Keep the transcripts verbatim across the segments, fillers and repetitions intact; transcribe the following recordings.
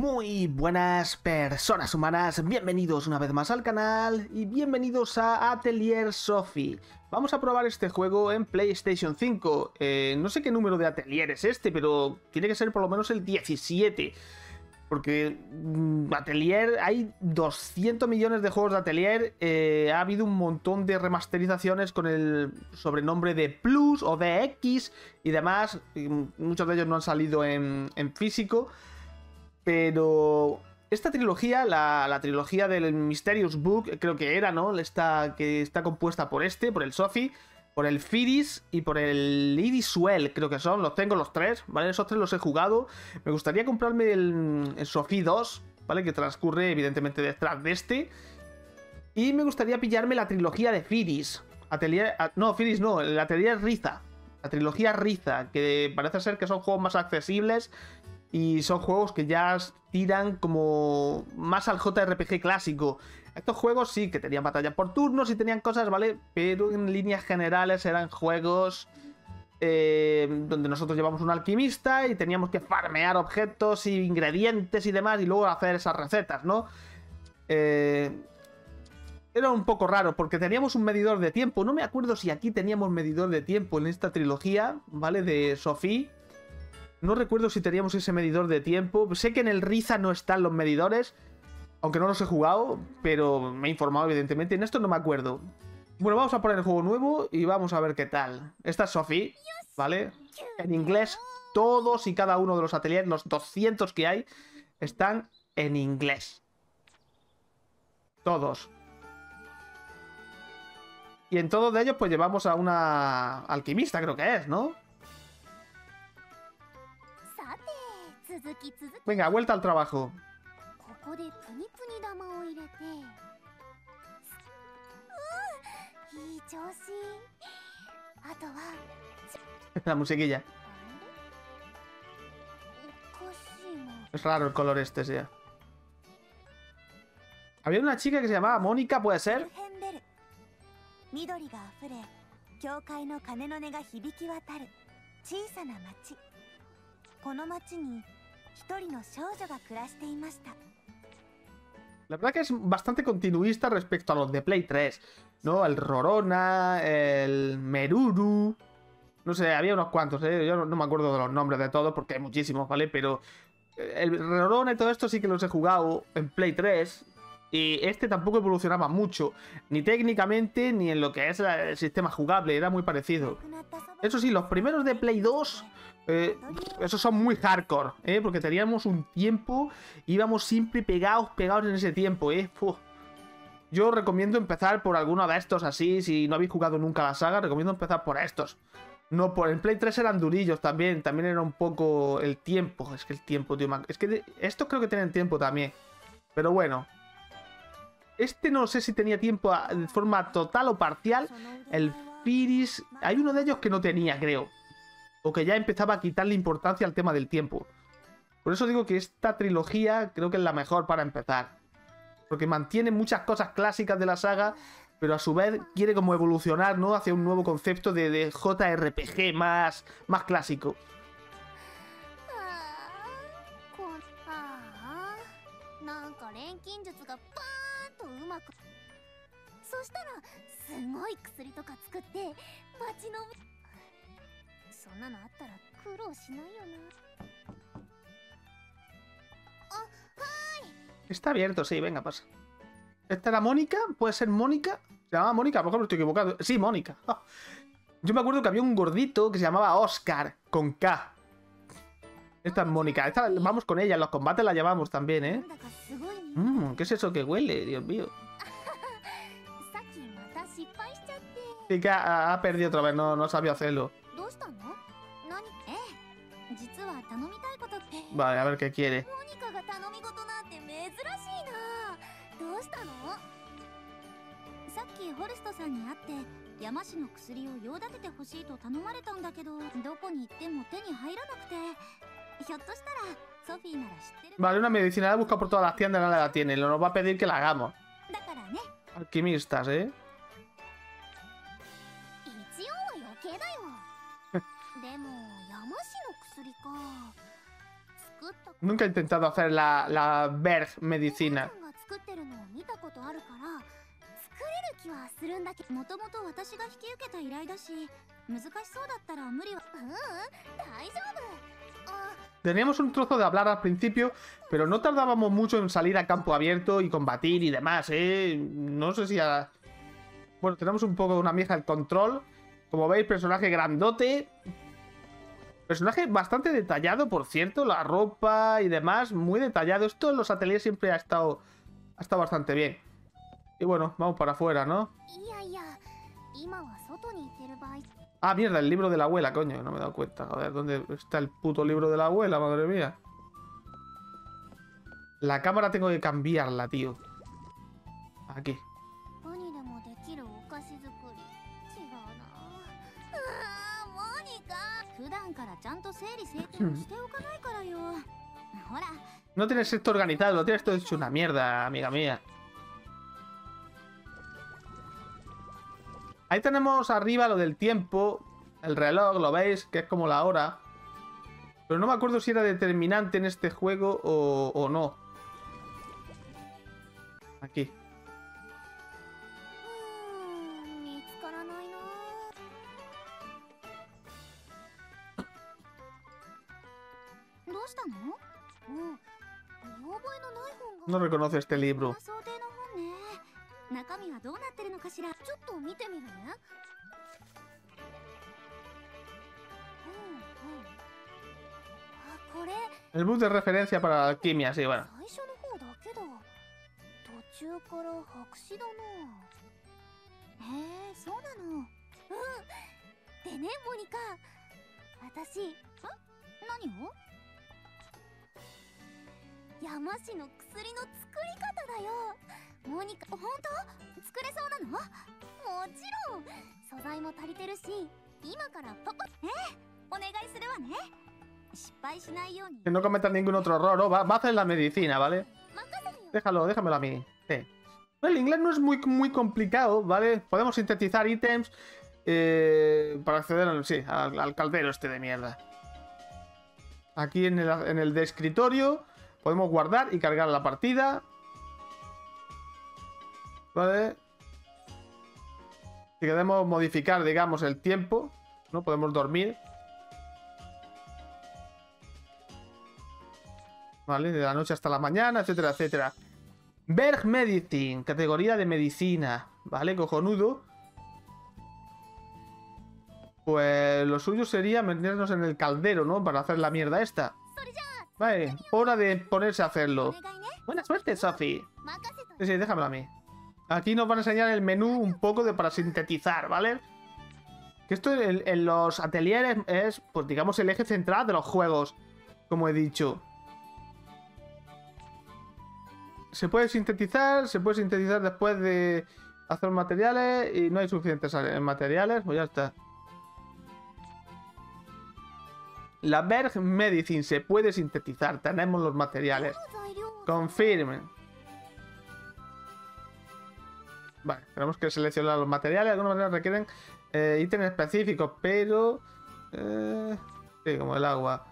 Muy buenas personas humanas, bienvenidos una vez más al canal y bienvenidos a Atelier Sophie. Vamos a probar este juego en PlayStation cinco. Eh, no sé qué número de Atelier es este, pero tiene que ser por lo menos el diecisiete. Porque mmm, Atelier, hay doscientos millones de juegos de Atelier. eh, Ha habido un montón de remasterizaciones con el sobrenombre de Plus o de X y demás. y Muchos de ellos no han salido en, en físico. Pero esta trilogía, la, la trilogía del Mysterious Book, creo que era, ¿no? Esta, que está compuesta por este, por el Sophie, por el Firis y por el Idisuel, creo que son. Los tengo los tres, ¿vale? Esos tres los he jugado. Me gustaría comprarme el, el Sophie dos, ¿vale? Que transcurre evidentemente detrás de este. Y me gustaría pillarme la trilogía de Firis. Atelier... No, Firis no, el Atelier Riza. La trilogía Riza, que parece ser que son juegos más accesibles. Y son juegos que ya tiran como más al J R P G clásico. Estos juegos sí que tenían batallas por turnos y tenían cosas, ¿vale? Pero en líneas generales eran juegos eh, donde nosotros llevamos un alquimista y teníamos que farmear objetos y ingredientes y demás y luego hacer esas recetas, ¿no? Eh, era un poco raro porque teníamos un medidor de tiempo. No me acuerdo si aquí teníamos medidor de tiempo en esta trilogía, ¿vale? De Sophie. No recuerdo si teníamos ese medidor de tiempo. Sé que en el Riza no están los medidores, aunque no los he jugado, pero me he informado evidentemente. En esto no me acuerdo. Bueno, vamos a poner el juego nuevo y vamos a ver qué tal. Esta es Sophie, ¿vale? En inglés, todos y cada uno de los ateliers, los doscientos que hay, están en inglés. Todos. Y en todos de ellos pues llevamos a una alquimista, creo que es, ¿no? Venga, vuelta al trabajo. La musiquilla. Es raro el color este, sí. Había una chica que se llamaba Mónica, ¿puede ser? La verdad que es bastante continuista respecto a los de Play tres, ¿no? El Rorona, el Meruru... No sé, había unos cuantos, ¿eh? Yo no, no me acuerdo de los nombres de todos porque hay muchísimos, ¿vale? Pero el Rorona y todo esto sí que los he jugado en Play tres. Y este tampoco evolucionaba mucho, ni técnicamente ni en lo que es el sistema jugable, era muy parecido. Eso sí, los primeros de Play dos, eh, esos son muy hardcore, ¿eh? Porque teníamos un tiempo, íbamos siempre pegados, pegados en ese tiempo, ¿eh? Uf. Yo recomiendo empezar por alguno de estos así, si no habéis jugado nunca la saga, recomiendo empezar por estos. No, por el Play tres eran durillos también, también era un poco el tiempo, es que el tiempo, tío, es que de... estos creo que tienen tiempo también, pero bueno. Este no sé si tenía tiempo de forma total o parcial. El Firis... Hay uno de ellos que no tenía, creo. O que ya empezaba a quitarle importancia al tema del tiempo. Por eso digo que esta trilogía creo que es la mejor para empezar. Porque mantiene muchas cosas clásicas de la saga, pero a su vez quiere como evolucionar, ¿no? Hacia un nuevo concepto de, de J R P G más, más clásico. Está abierto, sí, venga, pasa. ¿Esta era Mónica? ¿Puede ser Mónica? ¿Se llamaba Mónica? A lo mejor me estoy equivocado. Sí, Mónica. Yo me acuerdo que había un gordito que se llamaba Oscar, con K. Esta es Mónica. Esta, vamos con ella, en los combates la llevamos también, ¿eh? Mm, ¿qué es eso que huele? Dios mío. Sí que ha, ha perdido otra vez, no, no sabía hacerlo. Vale, a ver qué quiere. Vale, una medicina la he buscado por todas las tiendas y nadie la tiene. Nos va a pedir que la hagamos. Alquimistas, ¿eh? でも山氏の薬か。作 Nunca he intentado hacer la, la Berg medicina. Teníamos un trozo de hablar al principio, pero no tardábamos mucho en salir a campo abierto y combatir y demás, ¿eh? No sé si... A... Bueno, tenemos un poco una mieja el control. Como veis, personaje grandote. Personaje bastante detallado, por cierto. La ropa y demás, muy detallado. Esto en los ateliers siempre ha estado, ha estado bastante bien. Y bueno, vamos para afuera, ¿no? Ah, mierda, el libro de la abuela, coño. No me he dado cuenta. A ver, ¿dónde está el puto libro de la abuela? Madre mía. La cámara tengo que cambiarla, tío. Aquí. No tienes esto organizado, lo tienes todo hecho una mierda, amiga mía. Ahí tenemos arriba lo del tiempo. El reloj, lo veis, que es como la hora. Pero no me acuerdo si era determinante en este juego o, o no. Aquí. No reconoce este libro. El bus de referencia para la alquimia, sí, bueno. Que no cometas ningún otro error, ¿no? va, va a hacer la medicina, ¿vale? Déjalo, déjamelo a mí. Sí. El inglés no es muy, muy complicado, ¿vale? Podemos sintetizar ítems eh, para acceder al, sí, al, al caldero este de mierda. Aquí en el, en el de escritorio podemos guardar y cargar la partida. ¿Vale? Si queremos modificar, digamos, el tiempo, ¿no? Podemos dormir. ¿Vale? De la noche hasta la mañana, etcétera, etcétera. Berg Medicine, categoría de medicina. ¿Vale? Cojonudo. Pues lo suyo sería meternos en el caldero, ¿no? Para hacer la mierda esta. Vale, hora de ponerse a hacerlo. Buena suerte, Sophie. Sí, sí, déjamelo a mí. Aquí nos van a enseñar el menú un poco de para sintetizar, ¿vale? Que esto en, en los ateliers es, pues digamos, el eje central de los juegos, como he dicho. Se puede sintetizar, se puede sintetizar después de hacer materiales y no hay suficientes materiales, pues ya está. La Berg Medicine se puede sintetizar, tenemos los materiales. Confirmen. Vale, tenemos que seleccionar los materiales. De alguna manera requieren eh, ítems específicos, pero... Eh, sí, como el agua.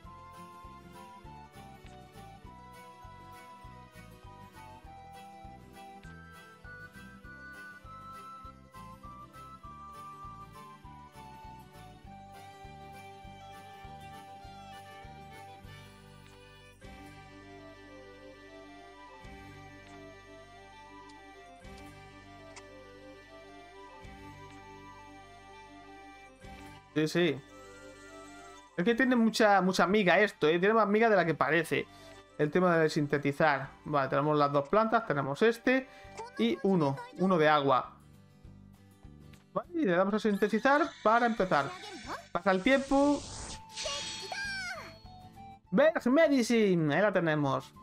Sí, sí. Es que tiene mucha, mucha miga esto, ¿eh? Tiene más miga de la que parece. El tema de sintetizar. Vale, tenemos las dos plantas, tenemos este y uno, uno de agua. Vale, y le damos a sintetizar para empezar. Pasa el tiempo. Berg Medicine, ahí la tenemos.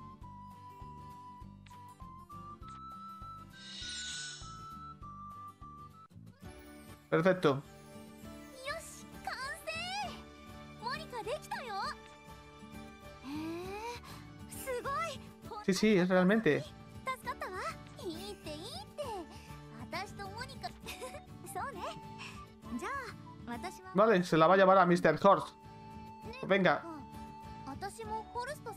Perfecto. Sí, sí, es realmente. Vale, se la va a llevar a mister Horst. Venga.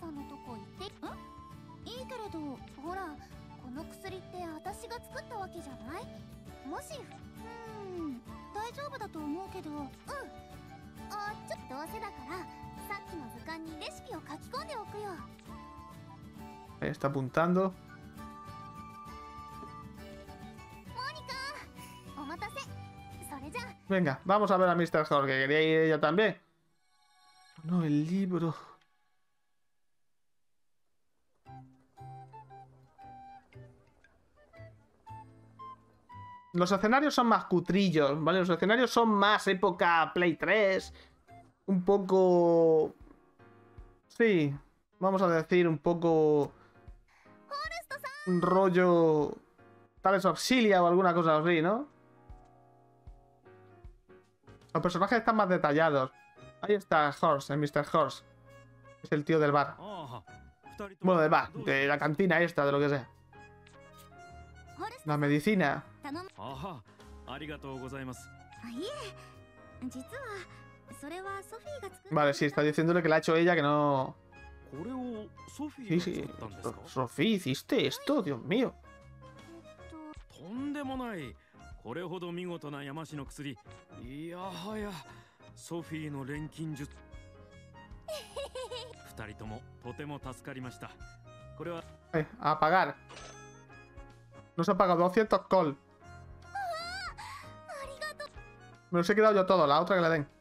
ほら、この薬って私が作ったわけじゃない。もし、うーん、大丈夫だと思うけど。うん。あ、ちょっとどうせだからさっきの図鑑にレシピを書き込んでおくよ。 Ahí está apuntando. Mónica, お待たせ。それじゃ。 Venga, vamos a ver a mister Horse, que quería ir ella también. No, el libro. Los escenarios son más cutrillos, ¿vale? Los escenarios son más época Play tres. Un poco... Sí, vamos a decir un poco... Un rollo... Tales Auxilia o alguna cosa así, ¿no? Los personajes están más detallados. Ahí está Horse, el mister Horse. Es el tío del bar. Bueno, del bar, de la cantina esta, de lo que sea. La medicina. Vale, sí, está diciéndole que la ha hecho ella, que no... Sí, sí. Sofía, ¿hiciste esto? Dios mío. これほど見事な山師の薬、いやはやソフィーの錬金術。二人ともとても助かりました。これは Eh, a pagar. No se ha pagado doscientos col. Me los he quedado yo todo, la otra que le den.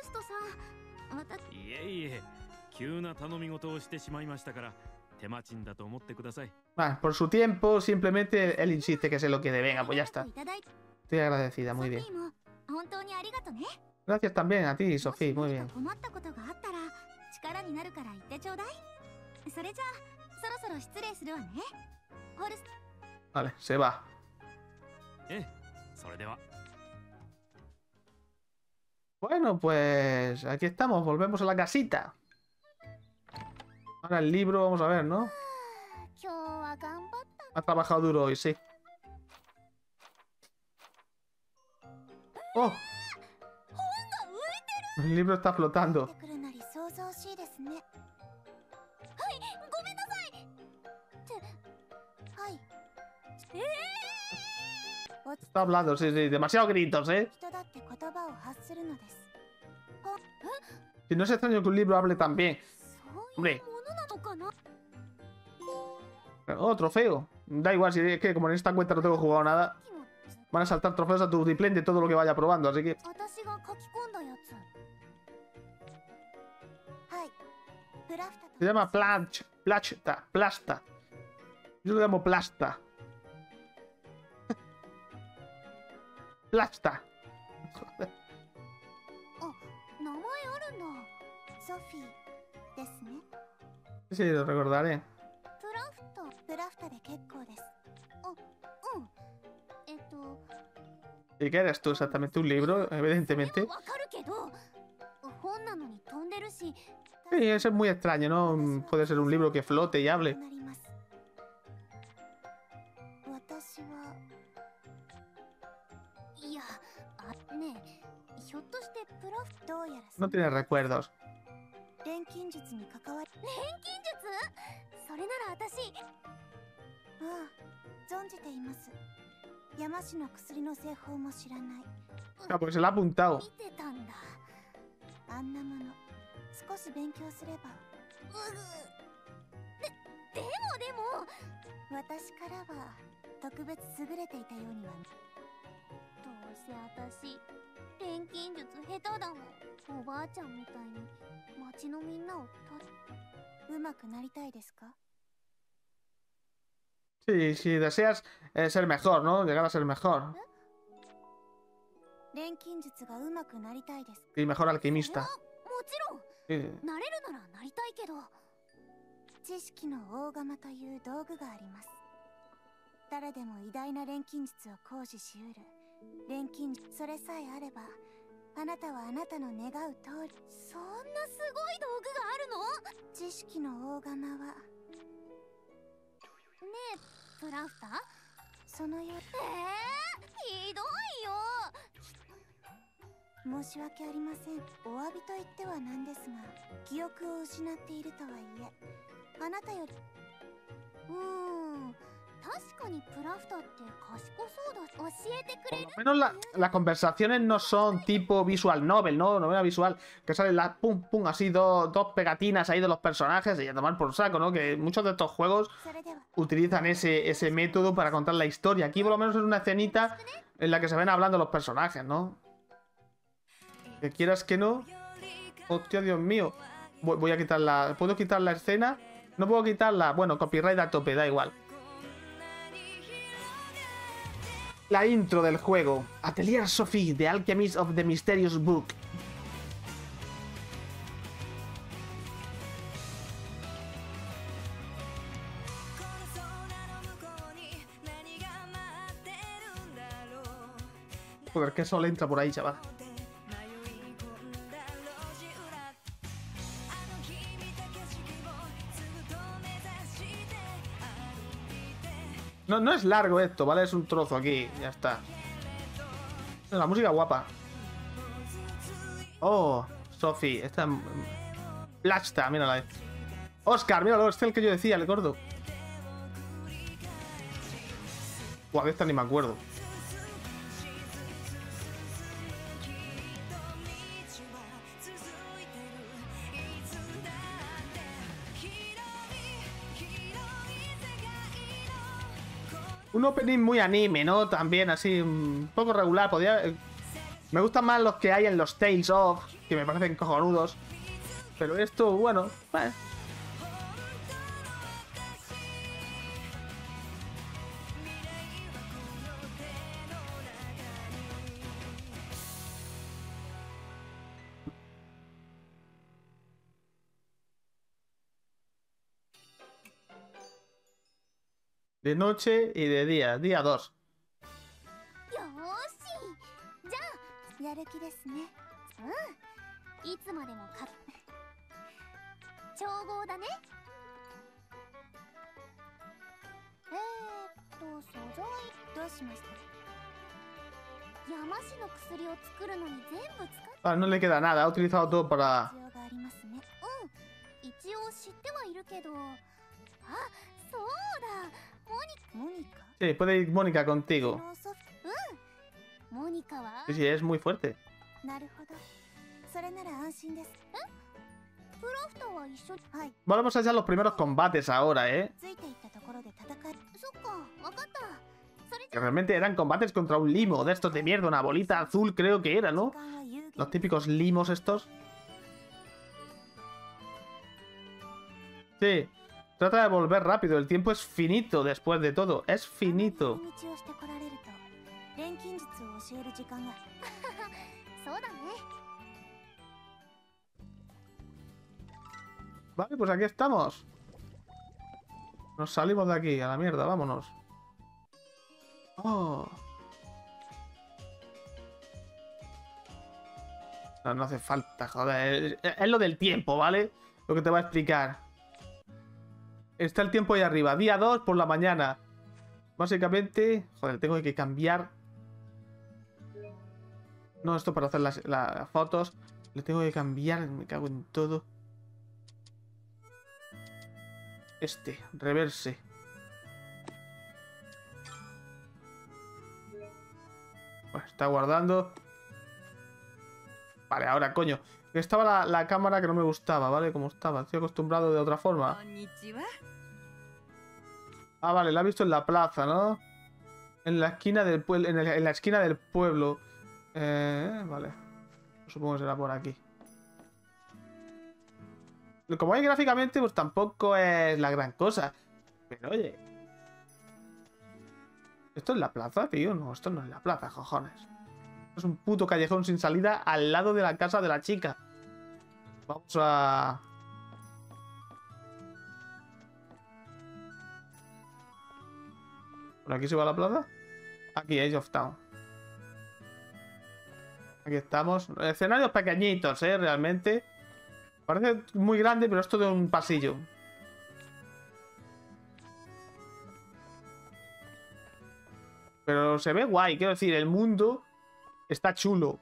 いえいえ、急な頼み事をしてしまいましたから手間賃だと思ってください。 Vale, por su tiempo, simplemente él insiste que se lo quede. Venga, pues ya está. Estoy agradecida, muy bien. Gracias también a ti, Sofía, muy bien. Vale, se va. Bueno, pues aquí estamos, volvemos a la casita. Ahora el libro, vamos a ver, ¿no? Ha trabajado duro hoy, sí. ¡Oh! El libro está flotando. Está hablando, sí, sí. Demasiados gritos, ¿eh? Si no es extraño que un libro hable tan bien. Hombre. Oh, trofeo. Da igual, si es que como en esta cuenta no tengo jugado nada. Van a saltar trofeos a tu replay de todo lo que vaya probando, así que... Se llama planch, plachta, plasta. Yo lo llamo plasta. Plasta. Joder. Sí, lo recordaré. ¿Y qué eres tú exactamente? ¿Un libro? Evidentemente. Sí, eso es muy extraño, ¿no? Puede ser un libro que flote y hable. No tiene recuerdos. Ah, porque se lo ha apuntado. Sí, si deseas eh, ser mejor, ¿no? Llegar a ser mejor. Y mejor alquimista. Sí. Por lo menos la, las conversaciones no son tipo visual novel, ¿no? Novela visual, que salen las pum pum, así dos, dos pegatinas ahí de los personajes y a tomar por saco, ¿no? Que muchos de estos juegos utilizan ese, ese método para contar la historia. Aquí por lo menos es una escenita en la que se ven hablando los personajes, ¿no? Que quieras que no. Hostia, Dios mío. Voy, voy a quitar la... ¿Puedo quitar la escena? No puedo quitarla. Bueno, copyright a tope, da igual. La intro del juego. Atelier Sophie, The Alchemist of the Mysterious Book. Joder, que sol entra por ahí, chaval. No, no es largo esto, ¿vale? Es un trozo aquí, ya está. La música guapa. Oh, Sophie, esta... Plachta, mírala. Oscar, míralo, este es el que yo decía, el gordo. Buah, de esta ni me acuerdo. Un opening muy anime, ¿no? También así, un poco regular. Podría... Me gustan más los que hay en los Tales of, que me parecen cojonudos. Pero esto, bueno... Eh. De noche y de día, día dos. Ah, no le queda nada, ha utilizado todo para... Sí, puede ir Mónica contigo. Sí, sí, es muy fuerte. Vamos a hacer los primeros combates ahora, ¿eh? Que realmente eran combates contra un limo de estos de mierda, una bolita azul creo que era, ¿no? Los típicos limos estos. Sí. Trata de volver rápido, el tiempo es finito después de todo, es finito. Vale, pues aquí estamos. Nos salimos de aquí, a la mierda, vámonos. Oh. No, no hace falta, joder. Es, es lo del tiempo, ¿vale? Lo que te va a explicar. Está el tiempo ahí arriba. Día dos por la mañana. Básicamente... Joder, tengo que cambiar... No, esto para hacer las, las fotos. Le tengo que cambiar. Me cago en todo. Este. Reverse. Bueno, está guardando. Vale, ahora, coño. Estaba la, la cámara que no me gustaba, ¿vale? Como estaba. Estoy acostumbrado de otra forma. Ah, vale, la he visto en la plaza, ¿no? En la esquina del pueblo. En, en la esquina del pueblo. Eh, vale. Supongo que será por aquí. Como hay gráficamente, pues tampoco es la gran cosa. Pero oye. ¿Esto es la plaza, tío? No, esto no es la plaza, cojones. Es un puto callejón sin salida al lado de la casa de la chica. Vamos a... ¿Por aquí se va a la plaza? Aquí, Edge of Town. Aquí estamos. Escenarios pequeñitos, ¿eh? Realmente. Parece muy grande, pero esto de un pasillo. Pero se ve guay, quiero decir, el mundo está chulo.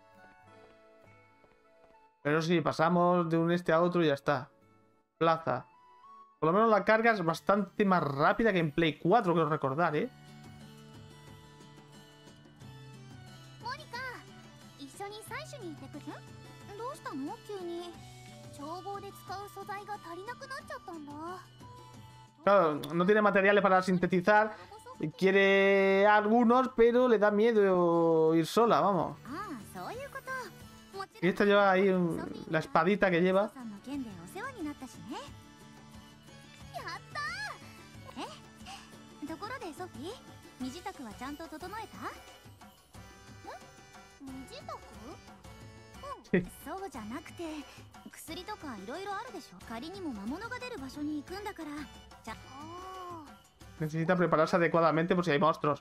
Pero sí, pasamos de un este a otro y ya está. Plaza. Por lo menos la carga es bastante más rápida que en Play cuatro, quiero recordar, ¿eh? モニカ、一緒に採取に行ってくる？どうしたの急に？眺望で使う素材が足りなくなっちゃったんだ。 Claro, no tiene materiales para sintetizar. Quiere algunos, pero le da miedo ir sola, vamos. ああ、そういうこと。もち Y ろん esta lleva ahí un- la espadita que lleva. さんの件でお世話になったしね。やったー。え、ところでソフィー、身支度はちゃんと整えた？ん？身支度？うん、そうじゃなくて、薬とかいろいろあるでしょ。仮にも魔物が出る場所に行くんだから。じゃ、ああ。 Necesita prepararse adecuadamente por si hay monstruos.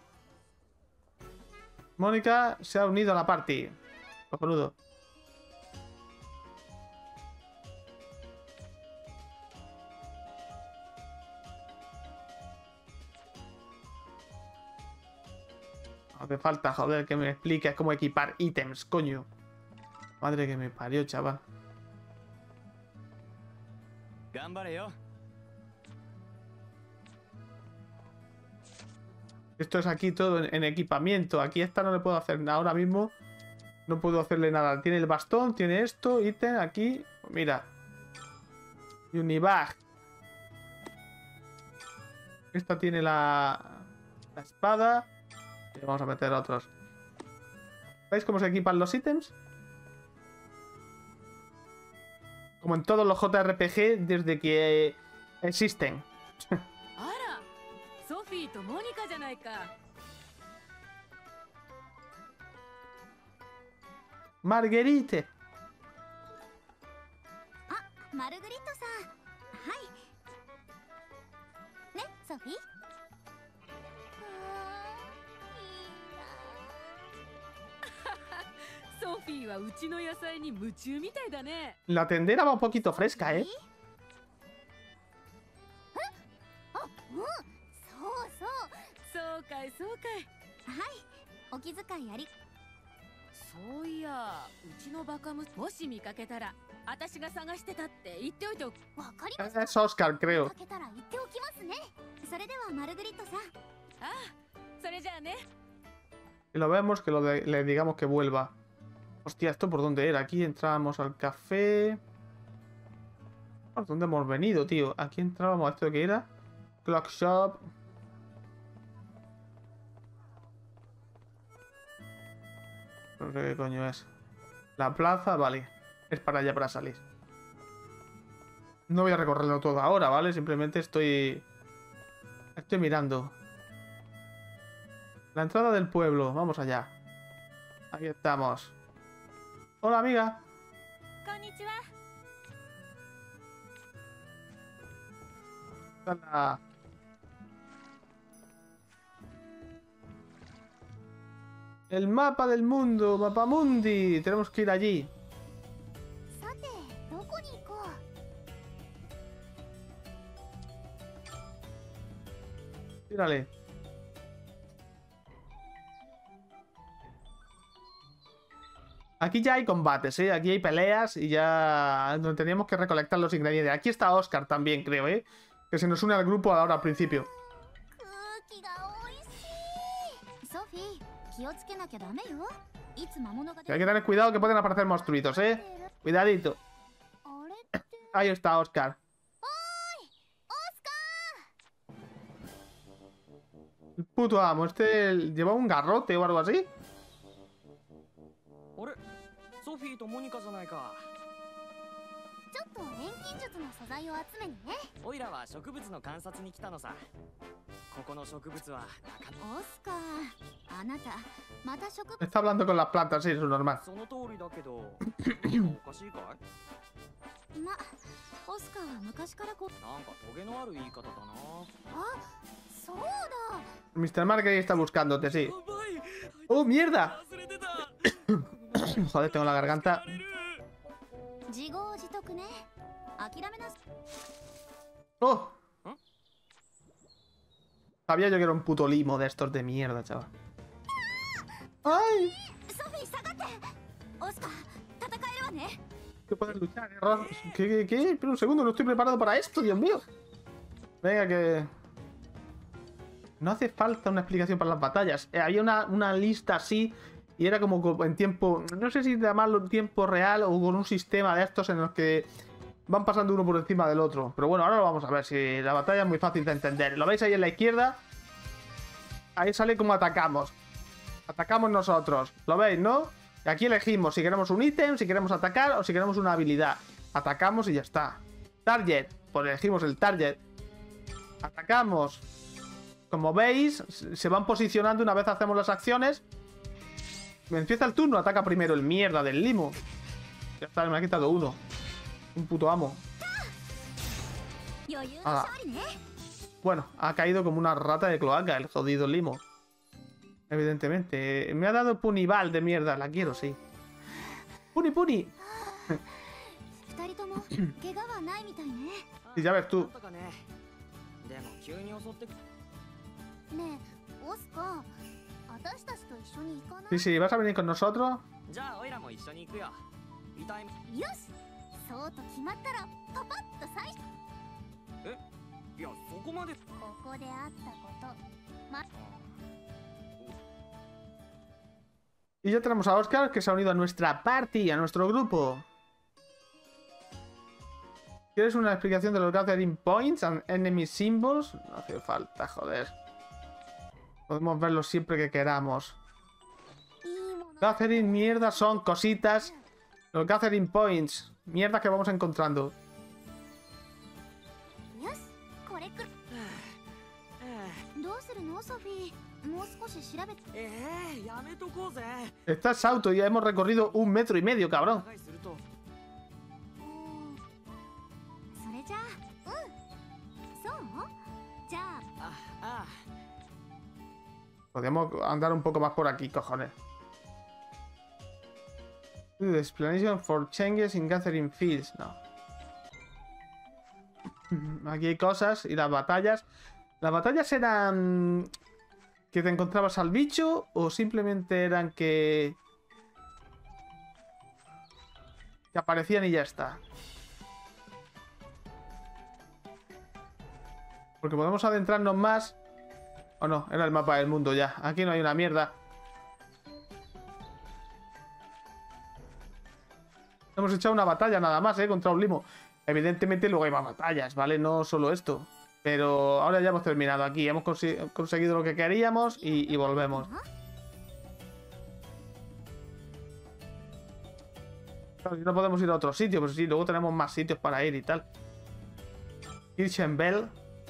Mónica se ha unido a la party. Cojonudo. Hace falta, joder, que me expliques cómo equipar ítems, coño. Madre que me parió, chaval. Esto es aquí todo en, en equipamiento. Aquí esta no le puedo hacer nada. Ahora mismo no puedo hacerle nada. Tiene el bastón, tiene esto, ítem aquí. Mira. Unibag. Esta tiene la, la espada. Y vamos a meter otros. ¿Veis cómo se equipan los ítems? Como en todos los J R P G desde que existen. Marguerite. あ、マルグリットさん。はい。ね、ソフィー。あー、いいな。ソフィーはうちの野菜に夢中みたいだね。 La tendera va un poquito fresca, ¿eh? あ、うん、そうそう。そうかい、そうかい。はい、お気遣いあり。 そういや、うちのバカムもし見かけたら、私が探してたって言っておいておく。わかりました。 Es Oscar, creo. 見かけたら言っておきますね。それではマルグリットさん。ああ、それじゃあね。 Y lo vemos que lo de, le digamos que vuelva. Hostia, ¿esto por dónde era? Aquí entrábamos al café. ¿Por dónde hemos venido, tío? Aquí entrábamos a esto que era. Clock Shop. No sé qué coño es. La plaza, vale. Es para allá, para salir. No voy a recorrerlo todo ahora, ¿vale? Simplemente estoy... Estoy mirando. La entrada del pueblo. Vamos allá. Ahí estamos. Hola, amiga. Konnichiwa. Hola. El mapa del mundo, Mapamundi. Tenemos que ir allí. Tírale. Aquí ya hay combates, ¿eh? Aquí hay peleas y ya teníamos que recolectar los ingredientes. Aquí está Oscar también, creo, ¿eh? Que se nos une al grupo ahora al principio. Que hay que tener cuidado que pueden aparecer monstruitos, ¿eh? Cuidadito. Ahí está Oscar. El puto amo. Este lleva un garrote o algo así. Está hablando con las plantas, sí, eso es normal. mister Mark ahí está buscándote, sí. ¡Oh, mierda! Joder, tengo la garganta. ¡Oh! Sabía yo que era un puto limo de estos de mierda, chaval. ¡Ay! ¿Qué puedes luchar, error? ¿Qué, qué, qué? Pero un segundo, no estoy preparado para esto, Dios mío. Venga, que... No hace falta una explicación para las batallas. Eh, había una, una lista así y era como en tiempo... No sé si llamarlo en tiempo real o con un sistema de estos en los que van pasando uno por encima del otro. Pero bueno, ahora lo vamos a ver. Si la batalla es muy fácil de entender. Lo veis ahí en la izquierda. Ahí sale como atacamos. Atacamos nosotros. ¿Lo veis, no? Y aquí elegimos si queremos un ítem, si queremos atacar o si queremos una habilidad. Atacamos y ya está. Target. Pues elegimos el target. Atacamos. Como veis, se van posicionando una vez hacemos las acciones. Me empieza el turno, ataca primero el mierda del limo. Ya está, me ha quitado uno. Un puto amo. Ah. Bueno, ha caído como una rata de cloaca el jodido limo. Evidentemente. Me ha dado Punival de mierda, la quiero, sí. Puni, Puni. Y ya ves tú. Sí, sí, ¿vas a venir con nosotros? Y ya tenemos a Oscar, que se ha unido a nuestra party, a nuestro grupo. ¿Quieres una explicación de los Gathering Points and Enemy Symbols? No hace falta, joder. Podemos verlos siempre que queramos. Gathering, mierda, son cositas. Los Gathering Points. Mierda que vamos encontrando. Estás auto, ya hemos recorrido un metro y medio, cabrón. Podríamos andar un poco más por aquí, cojones. The explanation for changes in Gathering Fields. No. Aquí hay cosas y las batallas. ¿Las batallas eran que te encontrabas al bicho o simplemente eran que... que aparecían y ya está? Porque podemos adentrarnos más... O no, era el mapa del mundo ya. Aquí no hay una mierda. Hemos echado una batalla nada más, ¿eh? Contra un limo. Evidentemente luego hay más batallas, ¿vale? No solo esto. Pero ahora ya hemos terminado aquí. Hemos cons conseguido lo que queríamos y, y volvemos. Claro, si no podemos ir a otro sitio, pues sí, luego tenemos más sitios para ir y tal. Kirchenbell.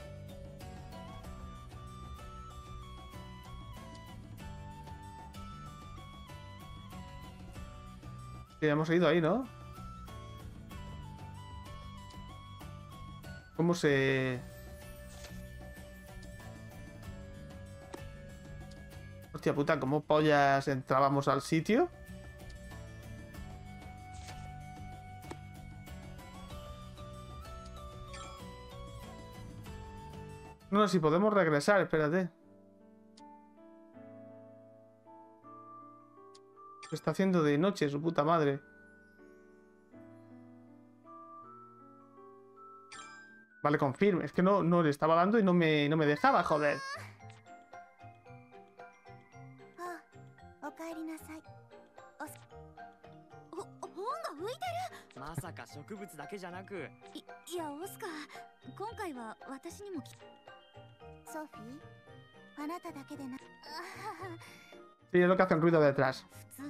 Sí, hemos ido ahí, ¿no? ¿Cómo se...? Hostia puta, ¿cómo pollas entrábamos al sitio? No, no, si podemos regresar, espérate. Se está haciendo de noche, su puta madre. Vale, confirme. Es que no, no le estaba dando y no me, no me dejaba, joder. Sí, es lo que hace un ruido detrás.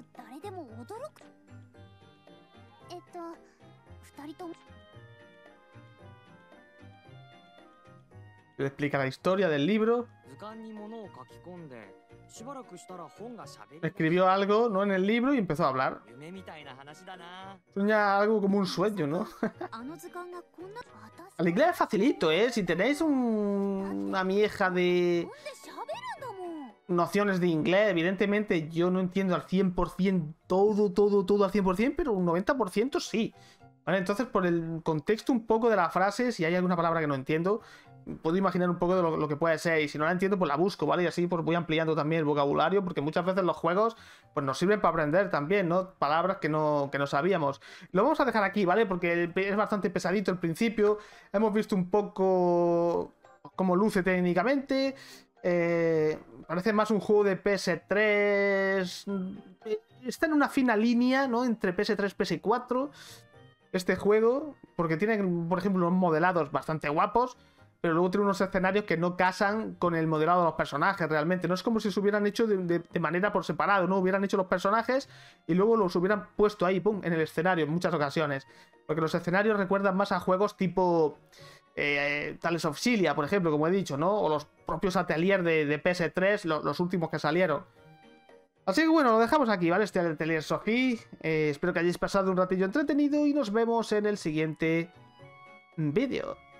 Le explica la historia del libro. Escribió algo, ¿no? En el libro y empezó a hablar. Sueña algo como un sueño, ¿no? El inglés es facilito, ¿eh? Si tenéis un... una mieja de... nociones de inglés, evidentemente yo no entiendo al cien por cien todo, todo, todo al cien por cien, pero un noventa por ciento sí. Vale, entonces por el contexto un poco de la frase, si hay alguna palabra que no entiendo, puedo imaginar un poco de lo, lo que puede ser, y si no la entiendo pues la busco, ¿vale? Y así pues voy ampliando también el vocabulario, porque muchas veces los juegos pues nos sirven para aprender también, ¿no? Palabras que no, que no sabíamos. Lo vamos a dejar aquí, ¿vale? Porque es bastante pesadito el principio, hemos visto un poco cómo luce técnicamente. Eh, parece más un juego de P S tres. Está en una fina línea, ¿no? Entre P S tres y P S cuatro. Este juego, porque tiene, por ejemplo, unos modelados bastante guapos, pero luego tiene unos escenarios que no casan con el modelado de los personajes realmente. No es como si se hubieran hecho de, de, de manera por separado, ¿no? Hubieran hecho los personajes y luego los hubieran puesto ahí, pum, en el escenario en muchas ocasiones. Porque los escenarios recuerdan más a juegos tipo eh, Tales of Xillia, por ejemplo, como he dicho, ¿no? O los propios Atelier de, de P S tres, lo, los últimos que salieron. Así que bueno, lo dejamos aquí, ¿vale? Este Atelier Sophie. Eh, espero que hayáis pasado un ratillo entretenido y nos vemos en el siguiente vídeo.